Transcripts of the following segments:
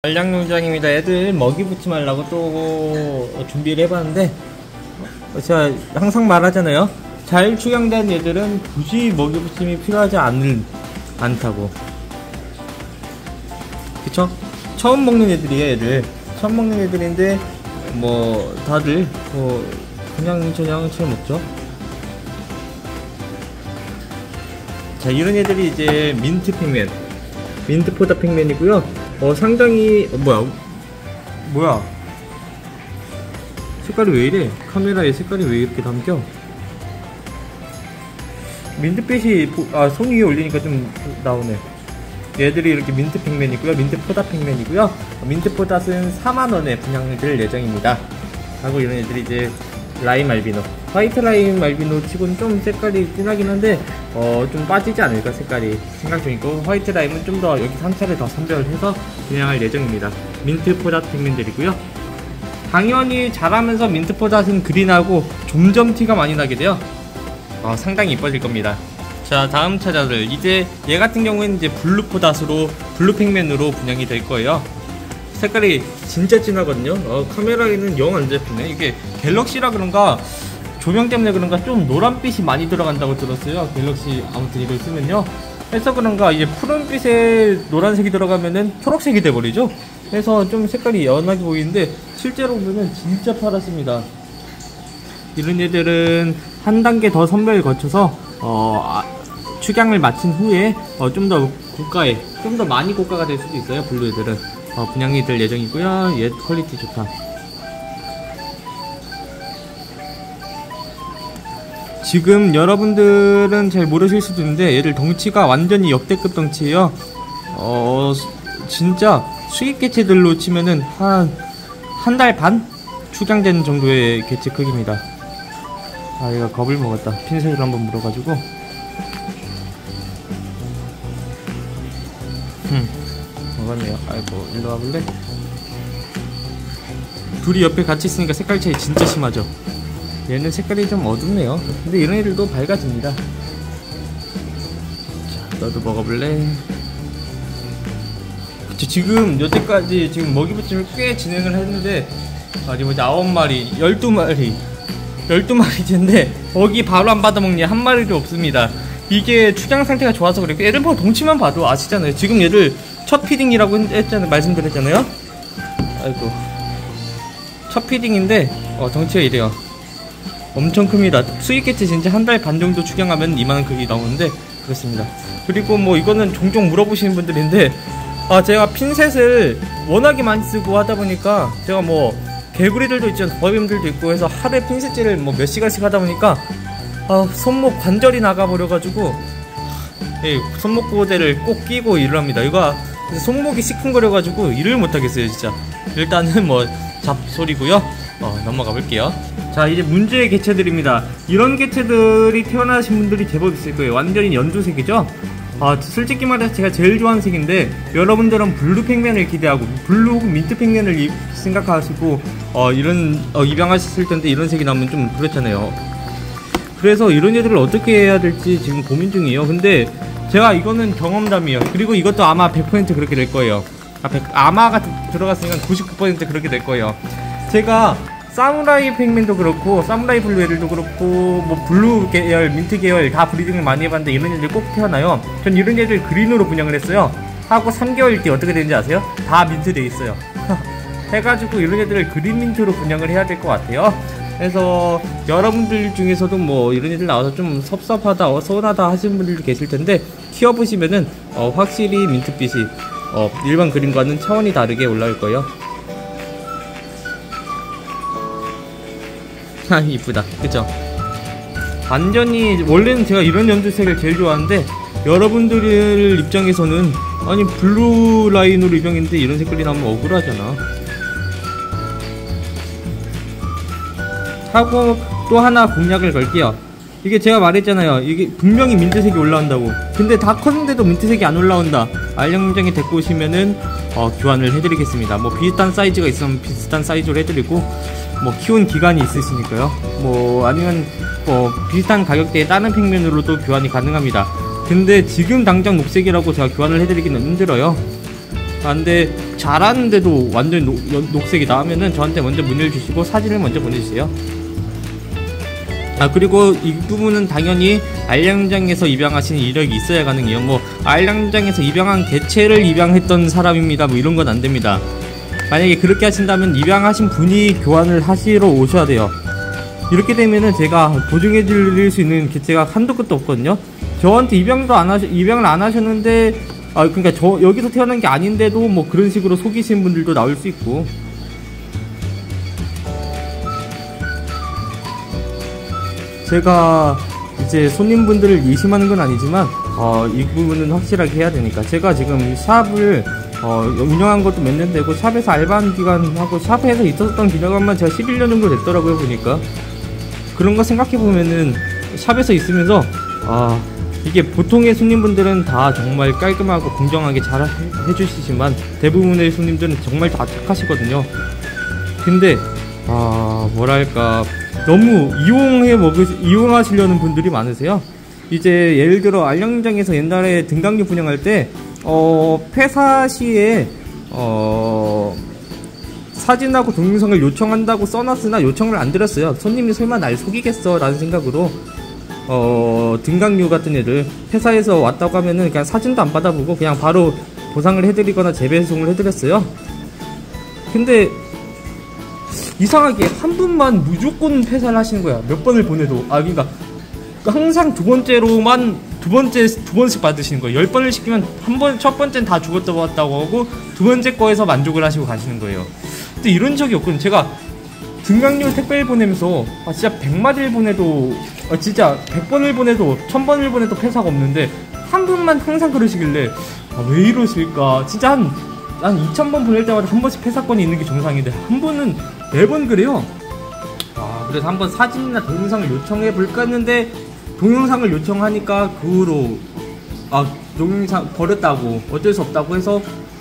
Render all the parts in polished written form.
알약농장입니다. 애들 먹이 붙지 말라고 또 준비를 해봤는데, 제가 항상 말하잖아요. 잘 축양된 애들은 굳이 먹이 붙임이 필요하지 않다고. 그쵸? 처음 먹는 애들이에요. 애들 처음 먹는 애들인데 뭐 다들 그냥 저냥 먹죠. 자, 이런 애들이 이제 민트 팩맨, 민트 포다 팩맨이고요. 상당히 뭐야 색깔이 왜 이래? 카메라에 색깔이 왜 이렇게 담겨? 민트빛이 손 위에 올리니까 좀 나오네. 얘들이 이렇게 민트 팩맨이고요. 민트 포다 팩맨이고요. 민트 포다는 4만원에 분양될 예정입니다. 하고 이런 애들이 이제 라임 알비노, 화이트 라임 알비노 치고는 좀 색깔이 진하긴 한데 좀 빠지지 않을까 색깔이 생각 중이고, 화이트 라임은 좀 더 여기 3차를 더 선별해서 분양할 예정입니다. 민트 포다 팩맨들이고요. 당연히 자라면서 민트 포다는 그린하고 점점 티가 많이 나게 돼요. 상당히 이뻐질 겁니다. 자, 다음 차자들, 이제 얘 같은 경우에는 이제 블루 포닷으로, 블루 팩맨으로 분양이 될 거예요. 색깔이 진짜 진하거든요. 카메라에는 영 안 잡히네. 이게 갤럭시라 그런가, 조명 때문에 그런가 좀 노란빛이 많이 들어간다고 들었어요. 갤럭시 아무튼 이걸 쓰면요. 해서 그런가 이제 푸른빛에 노란색이 들어가면은 초록색이 돼버리죠. 그래서 좀 색깔이 연하게 보이는데 실제로 보면은 진짜 파랗습니다. 이런 애들은 한 단계 더 선별을 거쳐서 축양을 마친 후에 좀 더 고가에, 좀 더 많이 고가가 될 수도 있어요. 블루 애들은 분양이 될 예정이고요. 얘 퀄리티 좋다. 지금 여러분들은 잘 모르실 수도 있는데 얘들 덩치가 완전히 역대급 덩치예요. 진짜 수입 개체들로 치면은 한 달 반 축양된 정도의 개체 크기입니다. 얘가 겁을 먹었다. 핀셋으로 한번 물어가지고. 먹었네요. 아이고, 일로 와볼래? 둘이 옆에 같이 있으니까 색깔 차이 진짜 심하죠. 얘는 색깔이 좀 어둡네요. 근데 이런 애들도 밝아집니다. 자, 너도 먹어볼래? 그쵸, 지금 여태까지 지금 먹이 붙임을 꽤 진행을 했는데 아직 뭐지 9마리, 12마리인데 먹이 바로 안 받아먹니 한 마리도 없습니다. 이게 축양 상태가 좋아서 그래요. 얘들 뭐 덩치만 봐도 아시잖아요. 지금 얘들 첫 피딩이라고 했잖아요. 말씀드렸잖아요. 아이고, 첫 피딩인데 덩치가 이래요. 엄청 큽니다. 수입 개체 진짜 한 달 반 정도 축양하면 이만한 크기 나오는데 그렇습니다. 그리고 뭐 이거는 종종 물어보시는 분들인데 제가 핀셋을 워낙에 많이 쓰고 하다 보니까 제가 뭐 개구리들도 있죠, 버빔들도 있고 해서 하루에 핀셋질을 뭐 몇 시간씩 하다 보니까 손목 관절이 나가버려가지고 손목 보호대를 꼭 끼고 일을 합니다. 이거 손목이 시큰거려가지고 일을 못하겠어요 진짜. 일단은 뭐 잡소리고요. 넘어가 볼게요. 자, 이제 문제의 개체들입니다. 이런 개체들이 태어나신 분들이 제법 있을 거예요. 완전히 연두색이죠. 솔직히 말해서 제가 제일 좋아하는 색인데 여러분들은 블루 팩맨을 기대하고 블루 혹은 민트 팩맨을 생각하시고 입양하셨을 텐데 이런 색이 나오면 좀 그렇잖아요. 그래서 이런 애들을 어떻게 해야 될지 지금 고민 중이에요. 근데 제가 이거는 경험담이에요. 그리고 이것도 아마 100% 그렇게 될 거예요. 아마가 들어갔으니까 99% 그렇게 될 거예요. 제가 사무라이 팩맨도 그렇고 사무라이 블루 애들도 그렇고 뭐 블루 계열, 민트 계열 다 브리딩을 많이 해봤는데 이런 애들 꼭 태어나요. 전 이런 애들 그린으로 분양을 했어요. 하고 3개월 뒤 어떻게 되는지 아세요? 다 민트 돼 있어요. 해가지고 이런 애들을 그린 민트로 분양을 해야 될 것 같아요. 그래서 여러분들 중에서도 뭐 이런 애들 나와서 좀 섭섭하다, 서운하다 하시는 분들도 계실 텐데 키워보시면은 확실히 민트빛이 일반 그린과는 차원이 다르게 올라올 거예요. 이쁘다, 그쵸? 완전히 원래는 제가 이런 연두색을 제일 좋아하는데 여러분들 입장에서는 아니 블루 라인으로 입양했는데 이런 색깔이 나오면 억울하잖아. 하고 또 하나 공약을 걸게요. 이게 제가 말했잖아요. 이게 분명히 민트색이 올라온다고. 근데 다 컸는데도 민트색이 안 올라온다. 알약농장에 데리고 오시면은 교환을 해드리겠습니다. 뭐 비슷한 사이즈가 있으면 비슷한 사이즈로 해드리고, 뭐 키운 기간이 있으시니까요. 뭐 아니면 비슷한 가격대에 다른 팩맨으로도 교환이 가능합니다. 근데 지금 당장 녹색이라고 제가 교환을 해드리기는 힘들어요. 근데 자랐는데도 완전 녹색이다 하면은 저한테 먼저 문의를 주시고 사진을 먼저 보내주세요. 그리고 이 부분은 당연히 알량장에서 입양하신 이력이 있어야 가능해요. 뭐 알량장에서 입양한 개체를 입양했던 사람입니다 뭐 이런 건 안 됩니다. 만약에 그렇게 하신다면 입양하신 분이 교환을 하시러 오셔야 돼요. 이렇게 되면은 제가 보증해 드릴 수 있는 개체가 한도 끝도 없거든요. 저한테 입양을 안 하셨는데 그러니까 저 여기서 태어난 게 아닌데도 뭐 그런 식으로 속이신 분들도 나올 수 있고. 제가 이제 손님분들을 의심하는 건 아니지만 이 부분은 확실하게 해야 되니까. 제가 지금 샵을 운영한 것도 몇 년 되고 샵에서 알바한 기간하고 샵에서 있었던 기간만 제가 11년 정도 됐더라고요 보니까. 그런 거 생각해 보면은 샵에서 있으면서 이게 보통의 손님분들은 다 정말 깔끔하고 공정하게 잘 해주시지만 대부분의 손님들은 정말 다 착하시거든요. 근데 뭐랄까 너무 이용하시려는 분들이 많으세요. 이제 예를 들어 알량장에서 옛날에 등강류 분양할 때 폐사 시에 사진하고 동영상을 요청한다고 써놨으나 요청을 안 드렸어요. 손님이 설마 날 속이겠어 라는 생각으로 등강류 같은 애들 폐사에서 왔다고 하면은 그냥 사진도 안 받아보고 그냥 바로 보상을 해드리거나 재배송을 해드렸어요. 근데 이상하게 한 분만 무조건 폐사를 하시는 거야. 몇 번을 보내도. 그러니까 항상 두 번씩 받으시는 거예요. 10번을 시키면 첫 번째는 다 죽었다고 하고 두 번째 거에서 만족을 하시고 가시는 거예요. 근데 이런 적이 없거든요. 제가 등강류 택배를 보내면서 진짜 100마리를 보내도 진짜 100번을 보내도 1000번을 보내도 폐사가 없는데 한 분만 항상 그러시길래 왜 이러실까. 진짜 한 2000번 보낼 때마다 한 번씩 폐사건이 있는 게 정상인데 한 분은 매번 그래요. 그래서 한번 사진이나 동영상을 요청해 볼까 했는데 동영상을 요청하니까 그 후로 동영상 버렸다고 어쩔 수 없다고 해서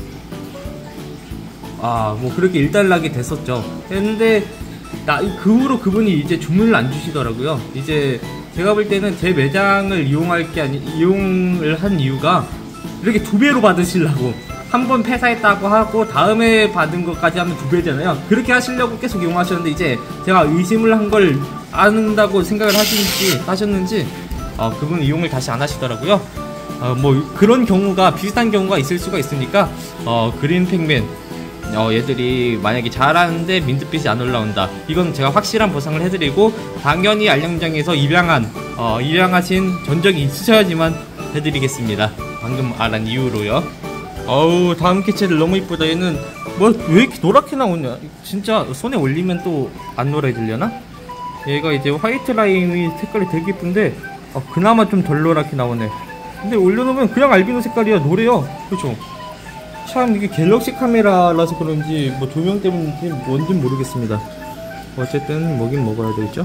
뭐 그렇게 일단락이 됐었죠. 했는데 그 후로 그분이 이제 주문을 안 주시더라고요. 이제 제가 볼 때는 제 매장을 이용을 한 이유가 이렇게 2배로 받으시려고. 한 번 폐사했다고 하고 다음에 받은 것까지 하면 2배잖아요. 그렇게 하시려고 계속 이용하셨는데 이제 제가 의심을 한 걸 안다고 생각을 하셨는지 그분 이용을 다시 안 하시더라고요. 뭐 그런 경우가 비슷한 경우가 있을 수가 있으니까 그린팩맨 얘들이 만약에 잘하는데 민트빛이 안 올라온다, 이건 제가 확실한 보상을 해드리고 당연히 알량장에서 입양하신 전적이 있으셔야지만 해드리겠습니다. 방금 말한 이유로요. 다음 개체들 너무 이쁘다. 얘는 뭐 왜 이렇게 노랗게 나오냐. 진짜 손에 올리면 또 안 노래지려나? 얘가 이제 화이트 라인이 색깔이 되게 이쁜데 그나마 좀 덜 노랗게 나오네. 근데 올려놓으면 그냥 알비노 색깔이야. 노래요. 그쵸? 참 이게 갤럭시 카메라라서 그런지 뭐 조명 때문인지 뭔진 모르겠습니다. 어쨌든 먹긴 먹어야 되겠죠?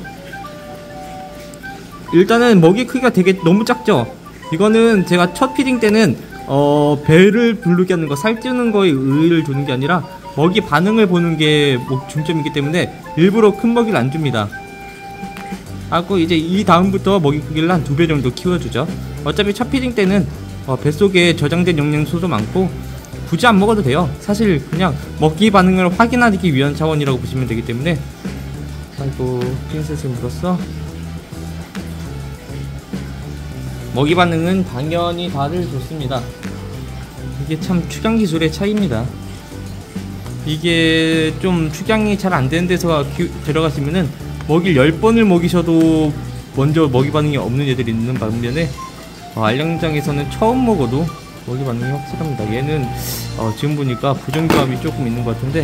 일단은 먹이 크기가 되게 너무 작죠? 이거는 제가 첫 피딩 때는 배를 부르게 하는 거, 살찌는 거에 의의를 두는 게 아니라 먹이 반응을 보는 게 중점이기 때문에 일부러 큰 먹이를 안 줍니다. 하고 이제 이 다음부터 먹이 크기를 한 2배 정도 키워주죠. 어차피 첫 피딩 때는 뱃속에 저장된 영양소도 많고 굳이 안 먹어도 돼요. 사실 그냥 먹이 반응을 확인하기 위한 차원이라고 보시면 되기 때문에. 아이고 핀셋을 물었어. 먹이 반응은 당연히 다들 좋습니다. 이게 참 축양 기술의 차이입니다. 이게 좀 축양이 잘 안 되는 데서 들어가시면은 먹이를 10번을 먹이셔도 먼저 먹이 반응이 없는 애들이 있는 반면에 알량장에서는 처음 먹어도 먹이 반응이 확실합니다. 얘는 지금 보니까 부정교합이 조금 있는 것 같은데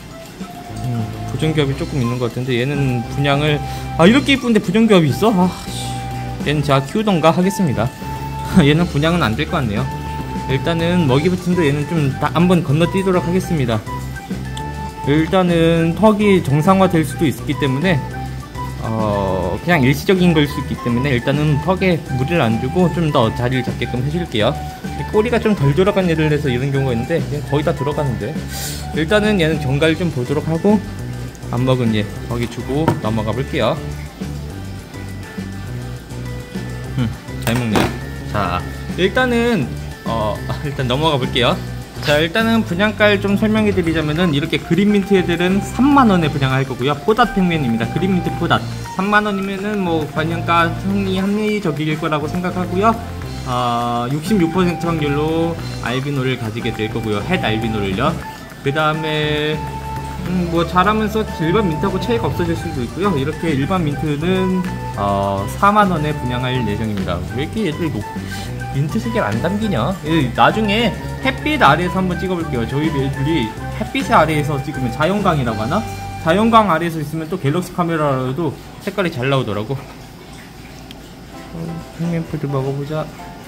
얘는 분양을 이렇게 이쁜데 부정교합이 있어? 얘는 제가 키우던가 하겠습니다. 얘는 분양은 안 될 것 같네요. 일단은 먹이 붙은데 얘는 좀 한번 건너뛰도록 하겠습니다. 일단은 턱이 정상화 될 수도 있기 때문에 그냥 일시적인 걸 수 있기 때문에 일단은 턱에 무리를 안 주고 좀 더 자리를 잡게끔 해줄게요. 꼬리가 좀 덜 돌아간 애를 해서 이런 경우가 있는데 얘는 거의 다 들어가는데 일단은 얘는 경과를 좀 보도록 하고 안 먹은 얘 먹이 주고 넘어가 볼게요. 잘 먹네요. 자 일단은 일단 넘어가 볼게요. 자, 일단은 분양가를 좀 설명해 드리자면은 이렇게 그린민트 애들은 3만원에 분양할 거고요. 포닷 펭귄입니다. 그린민트 포닷 3만원이면은 뭐 분양가 합리적일 거라고 생각하고요. 66% 확률로 알비노를 가지게 될 거고요. 햇 알비노를요. 그 다음에 뭐 잘하면서 일반 민트하고 차이가 없어질 수도 있고요. 이렇게 일반 민트는 4만원에 분양할 예정입니다. 왜 이렇게 얘들이 민트 색을 안 담기냐? 나중에 햇빛 아래에서 한번 찍어볼게요. 저희 애들이 햇빛 아래에서 찍으면 자연광이라고 하나? 자연광 아래에서 있으면 또 갤럭시 카메라로도 색깔이 잘 나오더라고. 펭귄푸드 먹어보자.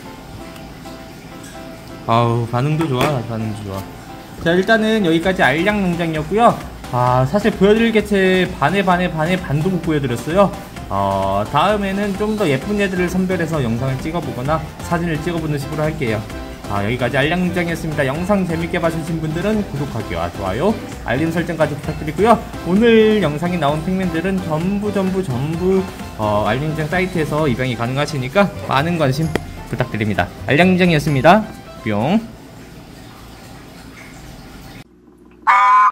아우, 반응도 좋아. 자, 일단은 여기까지 알약 농장이었고요. 사실 보여드릴 개체 반에 반도 못 보여드렸어요. 다음에는 좀 더 예쁜 애들을 선별해서 영상을 찍어보거나 사진을 찍어보는 식으로 할게요. 여기까지 알약 농장이었습니다. 영상 재밌게 봐주신 분들은 구독하기와 좋아요, 알림 설정까지 부탁드리고요. 오늘 영상에 나온 펭귄들은 전부 알약 농장 사이트에서 입양이 가능하시니까 많은 관심 부탁드립니다. 알약 농장이었습니다. 뿅.